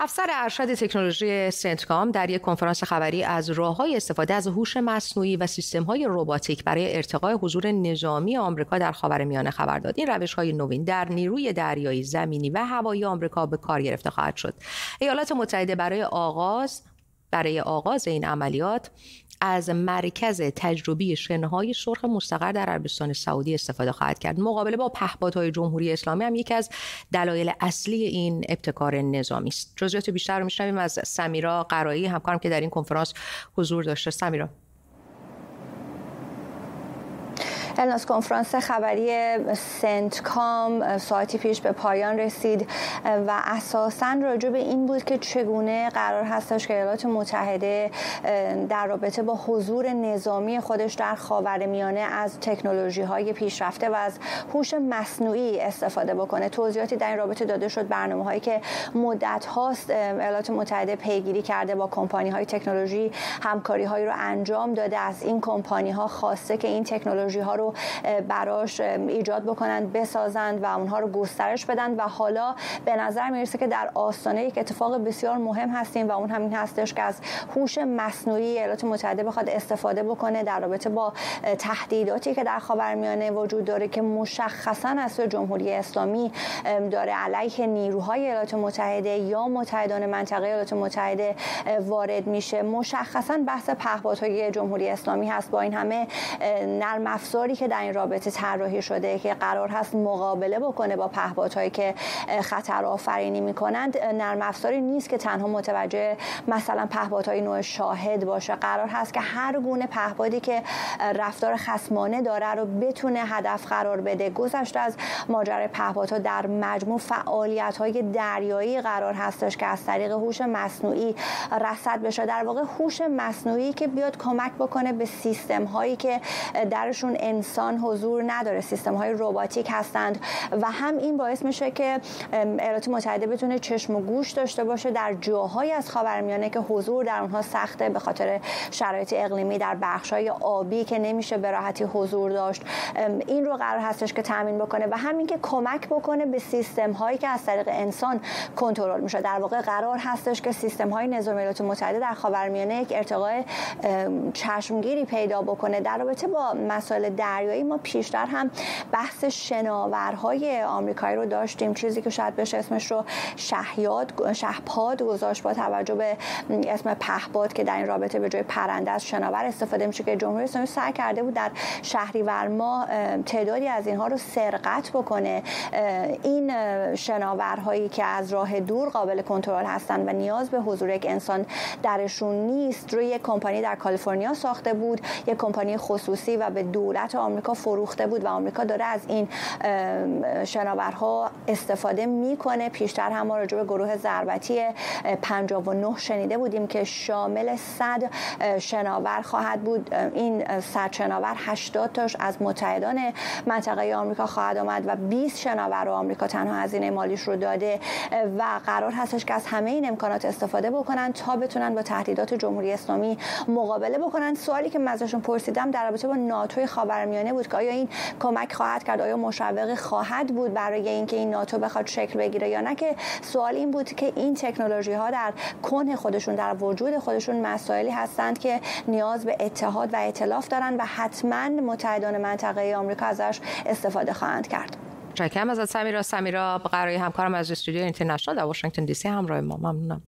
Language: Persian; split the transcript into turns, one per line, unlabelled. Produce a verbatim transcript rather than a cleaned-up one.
افسر ارشد تکنولوژی سنتکام در یک کنفرانس خبری از راه‌های استفاده از هوش مصنوعی و سیستم‌های رباتیک برای ارتقاء حضور نظامی آمریکا در خاورمیانه خبر داد. این روش‌های نوین در نیروی دریایی، زمینی و هوایی آمریکا به کار گرفته خواهد شد. ایالات متحده برای آغاز برای آغاز این عملیات از مرکز تجربی شنهای سرخ مستقر در عربستان سعودی استفاده خواهد کرد. مقابله با پهپادهای جمهوری اسلامی هم یکی از دلایل اصلی این ابتکار نظامی است. جزئیات بیشتر رو میشنویم از سمیرا قرایی، همکارم که در این کنفرانس حضور داشته. سمیرا.
الناس، کنفرانس خبری سنتکام ساعتی پیش به پایان رسید و اساساً راجع به این بود که چگونه قرار هستش که ایالات متحده در رابطه با حضور نظامی خودش در خاورمیانه از تکنولوژی‌های پیشرفته و از هوش مصنوعی استفاده بکنه. توضیحاتی در این رابطه داده شد. برنامه‌هایی که مدت هاست ایالات متحده پیگیری کرده با کمپانی‌های تکنولوژی همکاری‌هایی رو انجام داده، از این کمپانی‌ها خواسته که این تکنولوژی‌ها رو براش ایجاد بکنند، بسازند و اونها رو گسترش بدن و حالا به نظر میرسه که در آستانه یک اتفاق بسیار مهم هستیم و اون همین هستش که از هوش مصنوعی ایالات متحده بخواد استفاده بکنه در رابطه با تهدیداتی که در خاورمیانه وجود داره که مشخصاً از سوی جمهوری اسلامی داره علیه نیروهای ایالات متحده یا متحدان منطقه ایالات متحده وارد میشه. مشخصاً بحث پهپادهای جمهوری اسلامی هست. با این همه نرم افزاری که در این رابطه طراحی شده که قرار هست مقابله بکنه با پهپادهایی که خطر آفرینی میکنند، نرم افزاری نیست که تنها متوجه مثلا پهپادهای نوع شاهد باشه. قرار هست که هر گونه پهپادی که رفتار خصمانه داره رو بتونه هدف قرار بده. گذشته از ماجرای پهپادها، در مجموع فعالیت‌های دریایی قرار هستش که از طریق هوش مصنوعی رصد بشه. در واقع هوش مصنوعی که بیاد کمک بکنه به سیستم‌هایی که درشون انسان حضور نداره، سیستم‌های رباتیک هستند و هم این باعث میشه که ایالات متحده بتونه چشم و گوش داشته باشه در جاهای از خاورمیانه که حضور در اونها سخته به خاطر شرایط اقلیمی، در بخش‌های آبی که نمیشه به راحتی حضور داشت. این رو قرار هستش که تامین بکنه و همین که کمک بکنه به سیستم‌هایی که از طریق انسان کنترل میشه. در واقع قرار هستش که سیستم‌های نظامی ایالات متحده در خاورمیانه یک ارتقاء چشمگیری پیدا بکنه. در رابطه با مسائل دریایی ما پیشتر هم بحث شناورهای آمریکایی رو داشتیم، چیزی که شاید بشه اسمش رو شهیاد شهپاد گذاشت با توجه به اسم پهپاد که در این رابطه به جای پرنده از شناور استفاده میشه که جمهوری اسلامی سعی کرده بود در شهریور ماه تعدادی از اینها رو سرقت بکنه. این شناورهایی که از راه دور قابل کنترل هستن و نیاز به حضور یک انسان درشون نیست روی یک کمپانی در کالیفرنیا ساخته بود، یک کمپانی خصوصی و به دولت آمریکا فروخته بود و آمریکا داره از این شناورها استفاده میکنه. پیشتر هم ما راجع به گروه ضربتی پنجاه و نه شنیده بودیم که شامل صد شناور خواهد بود. این صد شناور هشتاد تاش از متحدان منطقه آمریکا خواهد آمد و بیست شناور رو آمریکا تنها هزینه مالیش رو داده و قرار هستش که از همه این امکانات استفاده بکنن تا بتونن با تهدیدات جمهوری اسلامی مقابله بکنن. سوالی که من ازشون پرسیدم در رابطه با ناتوی خاورمیانه بود که آیا این کمک خواهد کرد، آیا مشوق خواهد بود برای اینکه این ناتو بخواد شکل بگیره یا نه، که سوال این بود که این تکنولوژی ها در کنه خودشون، در وجود خودشون مسائلی هستند که نیاز به اتحاد و ائتلاف دارن و حتما متحدان منطقه آمریکا ازش استفاده خواهند کرد.
متشکرم از سمیرا. سمیرا قرایی، همکارم از استودیو اینترنشنال در واشنگتن دی سی همراه ما. ممنونم.